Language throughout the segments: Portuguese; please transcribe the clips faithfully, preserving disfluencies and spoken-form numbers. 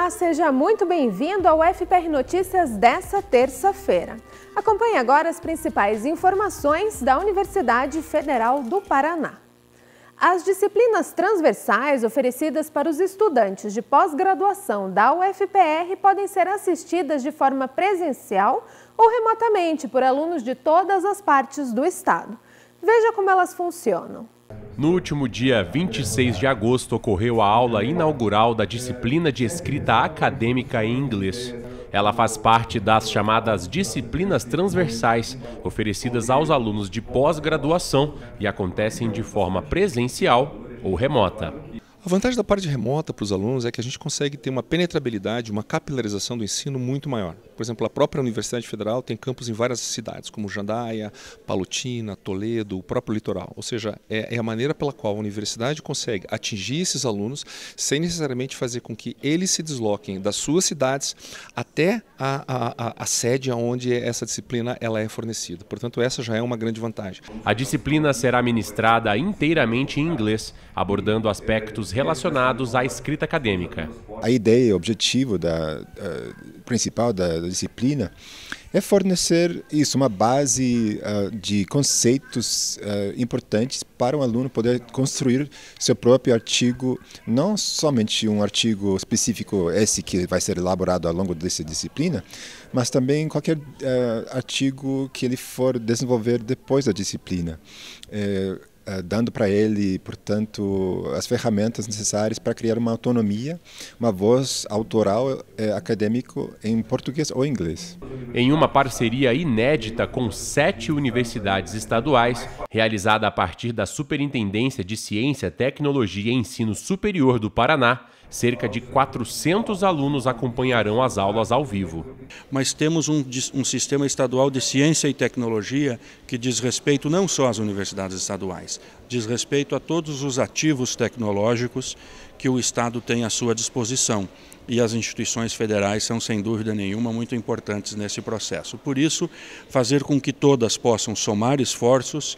Olá, seja muito bem-vindo ao F P R Notícias dessa terça-feira. Acompanhe agora as principais informações da Universidade Federal do Paraná. As disciplinas transversais oferecidas para os estudantes de pós-graduação da U F P R podem ser assistidas de forma presencial ou remotamente por alunos de todas as partes do estado. Veja como elas funcionam. No último dia vinte e seis de agosto ocorreu a aula inaugural da disciplina de escrita acadêmica em inglês. Ela faz parte das chamadas disciplinas transversais, oferecidas aos alunos de pós-graduação e acontecem de forma presencial ou remota. A vantagem da parte remota para os alunos é que a gente consegue ter uma penetrabilidade, uma capilarização do ensino muito maior. Por exemplo, a própria Universidade Federal tem campus em várias cidades, como Jandaia, Palotina, Toledo, o próprio litoral. Ou seja, é, é a maneira pela qual a universidade consegue atingir esses alunos sem necessariamente fazer com que eles se desloquem das suas cidades até a, a, a, a sede onde essa disciplina ela é fornecida. Portanto, essa já é uma grande vantagem. A disciplina será ministrada inteiramente em inglês, abordando aspectos relacionados à escrita acadêmica. A ideia, o objetivo da, uh, principal da, da disciplina é fornecer isso, uma base uh, de conceitos uh, importantes para o aluno poder construir seu próprio artigo, não somente um artigo específico, esse que vai ser elaborado ao longo dessa disciplina, mas também qualquer uh, artigo que ele for desenvolver depois da disciplina. Uh, dando para ele, portanto, as ferramentas necessárias para criar uma autonomia, uma voz autoral eh, acadêmico em português ou inglês. Em uma parceria inédita com sete universidades estaduais, realizada a partir da Superintendência de Ciência, Tecnologia e Ensino Superior do Paraná, cerca de quatrocentos alunos acompanharão as aulas ao vivo. Mas temos um, um sistema estadual de ciência e tecnologia que diz respeito não só às universidades estaduais, diz respeito a todos os ativos tecnológicos que o Estado tem à sua disposição. E as instituições federais são, sem dúvida nenhuma, muito importantes nesse processo. Por isso, fazer com que todas possam somar esforços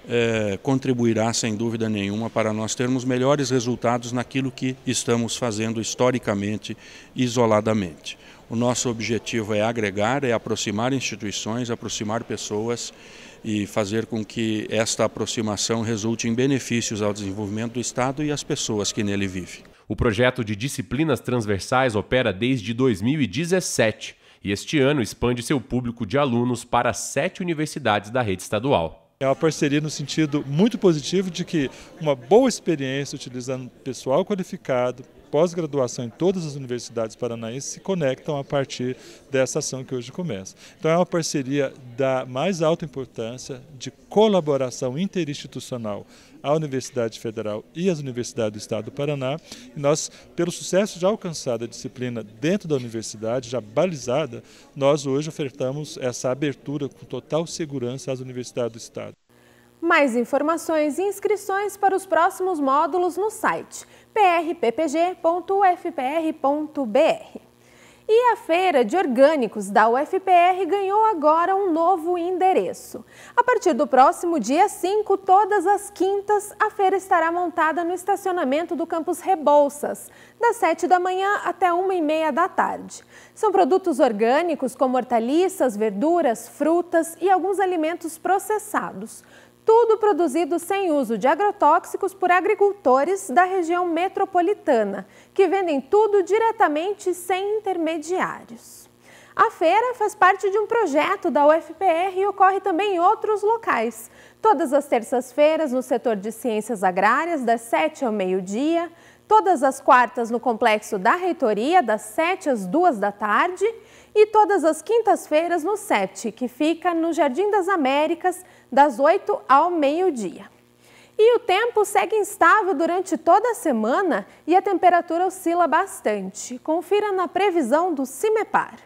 é, contribuirá, sem dúvida nenhuma, para nós termos melhores resultados naquilo que estamos fazendo historicamente, isoladamente. O nosso objetivo é agregar, é aproximar instituições, aproximar pessoas e fazer com que esta aproximação resulte em benefícios ao desenvolvimento do Estado e às pessoas que nele vivem. O projeto de disciplinas transversais opera desde dois mil e dezessete e este ano expande seu público de alunos para sete universidades da rede estadual. É uma parceria no sentido muito positivo de que uma boa experiência utilizando pessoal qualificado, pós-graduação em todas as universidades paranaenses se conectam a partir dessa ação que hoje começa. Então é uma parceria da mais alta importância de colaboração interinstitucional à Universidade Federal e às universidades do Estado do Paraná. E nós, pelo sucesso já alcançado a disciplina dentro da universidade, já balizada, nós hoje ofertamos essa abertura com total segurança às universidades do Estado. Mais informações e inscrições para os próximos módulos no site p r p p g ponto u f p r ponto b r. E a Feira de Orgânicos da U F P R ganhou agora um novo endereço. A partir do próximo dia cinco, todas as quintas, a feira estará montada no estacionamento do campus Rebouças, das sete da manhã até uma e meia da tarde. São produtos orgânicos como hortaliças, verduras, frutas e alguns alimentos processados. Tudo produzido sem uso de agrotóxicos por agricultores da região metropolitana, que vendem tudo diretamente sem intermediários. A feira faz parte de um projeto da U F P R e ocorre também em outros locais. Todas as terças-feiras no setor de ciências agrárias, das sete ao meio-dia. Todas as quartas no complexo da reitoria, das sete às duas da tarde. E todas as quintas-feiras no S E T, que fica no Jardim das Américas, das oito ao meio-dia. E o tempo segue instável durante toda a semana e a temperatura oscila bastante. Confira na previsão do CIMEPAR.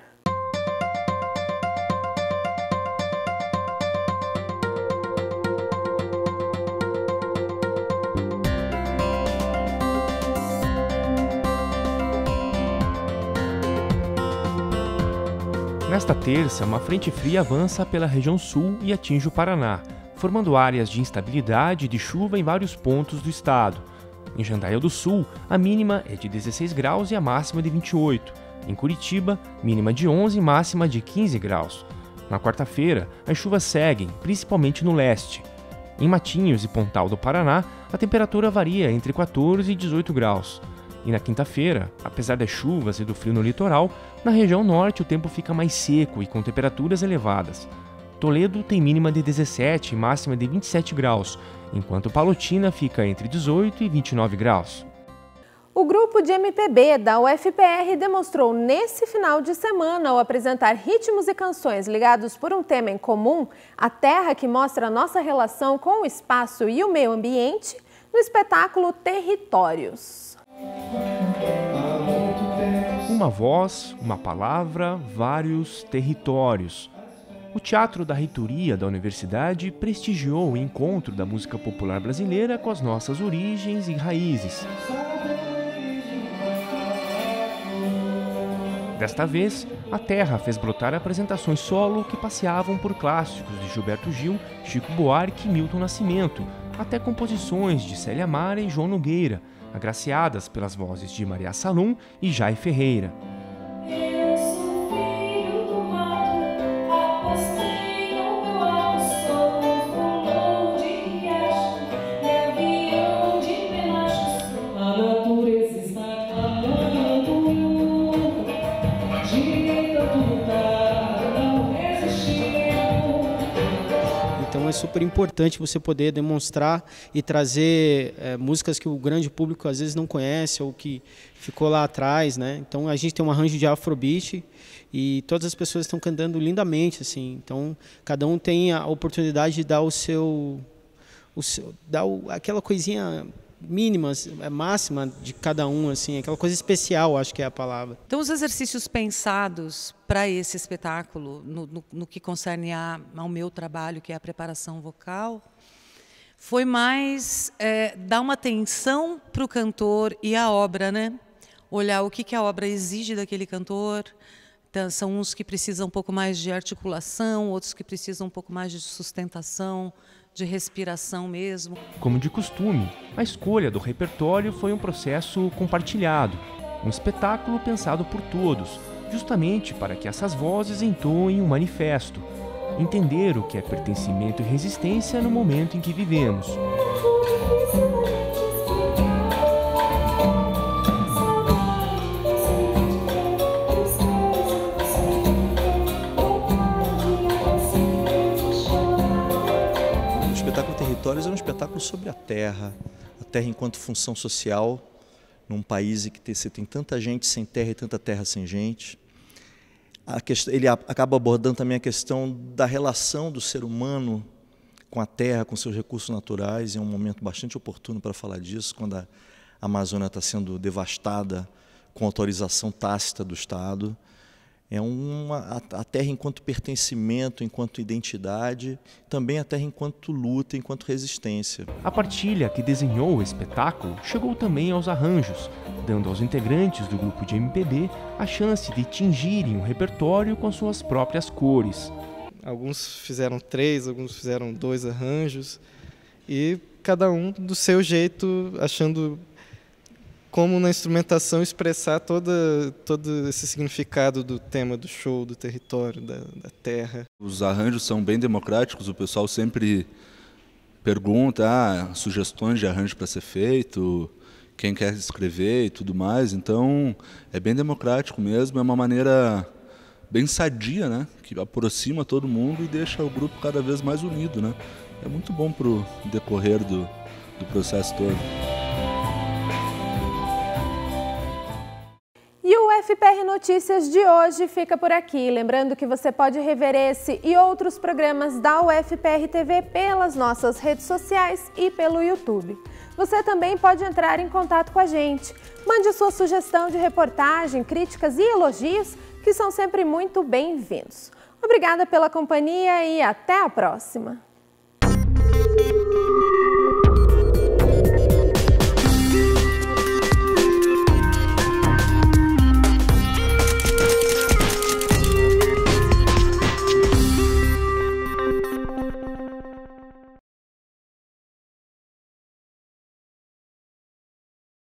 Nesta terça, uma frente fria avança pela região sul e atinge o Paraná, formando áreas de instabilidade e de chuva em vários pontos do estado. Em Jandaia do Sul, a mínima é de dezesseis graus e a máxima de vinte e oito. Em Curitiba, mínima de onze e máxima de quinze graus. Na quarta-feira, as chuvas seguem, principalmente no leste. Em Matinhos e Pontal do Paraná, a temperatura varia entre quatorze e dezoito graus. E na quinta-feira, apesar das chuvas e do frio no litoral, na região norte o tempo fica mais seco e com temperaturas elevadas. Toledo tem mínima de dezessete e máxima de vinte e sete graus, enquanto Palotina fica entre dezoito e vinte e nove graus. O grupo de M P B da U F P R demonstrou nesse final de semana, ao apresentar ritmos e canções ligados por um tema em comum, a terra que mostra a nossa relação com o espaço e o meio ambiente, no espetáculo Territórios. Uma voz, uma palavra, vários territórios. O Teatro da Reitoria da Universidade prestigiou o encontro da música popular brasileira com as nossas origens e raízes. Desta vez, a Terra fez brotar apresentações solo que passeavam por clássicos de Gilberto Gil, Chico Buarque e Milton Nascimento, até composições de Célia Mara e João Nogueira, agraciadas pelas vozes de Maria Salum e Jai Ferreira. Então é super importante você poder demonstrar e trazer é, músicas que o grande público às vezes não conhece ou que ficou lá atrás, né? Então a gente tem um arranjo de Afrobeat e todas as pessoas estão cantando lindamente, assim. Então cada um tem a oportunidade de dar o seu, o seu dar o, aquela coisinha mínima, máxima de cada um, assim, aquela coisa especial, acho que é a palavra. Então, os exercícios pensados para esse espetáculo, no, no, no que concerne a, ao meu trabalho, que é a preparação vocal, foi mais é, dar uma atenção para o cantor e a obra, né? Olhar o que, que a obra exige daquele cantor. Então, são uns que precisam um pouco mais de articulação, outros que precisam um pouco mais de sustentação, de respiração mesmo. Como de costume, a escolha do repertório foi um processo compartilhado, um espetáculo pensado por todos, justamente para que essas vozes entoem um manifesto, entender o que é pertencimento e resistência no momento em que vivemos. O espetáculo Territórios é um espetáculo sobre a terra, a terra enquanto função social, num país em que você tem tanta gente sem terra e tanta terra sem gente. A questão, ele acaba abordando também a questão da relação do ser humano com a terra, com seus recursos naturais, e é um momento bastante oportuno para falar disso, quando a Amazônia está sendo devastada com autorização tácita do Estado. É uma, a terra enquanto pertencimento, enquanto identidade, também a terra enquanto luta, enquanto resistência. A partilha que desenhou o espetáculo chegou também aos arranjos, dando aos integrantes do grupo de M P B a chance de tingirem o repertório com suas próprias cores. Alguns fizeram três, alguns fizeram dois arranjos, e cada um do seu jeito, achando como na instrumentação expressar toda, todo esse significado do tema do show, do território, da, da terra. Os arranjos são bem democráticos, o pessoal sempre pergunta ah, sugestões de arranjo para ser feito, quem quer escrever e tudo mais, então é bem democrático mesmo, é uma maneira bem sadia, né, que aproxima todo mundo e deixa o grupo cada vez mais unido, né? É muito bom para o decorrer do, do processo todo. E o U F P R Notícias de hoje fica por aqui. Lembrando que você pode rever esse e outros programas da U F P R T V pelas nossas redes sociais e pelo YouTube. Você também pode entrar em contato com a gente. Mande sua sugestão de reportagem, críticas e elogios, que são sempre muito bem-vindos. Obrigada pela companhia e até a próxima!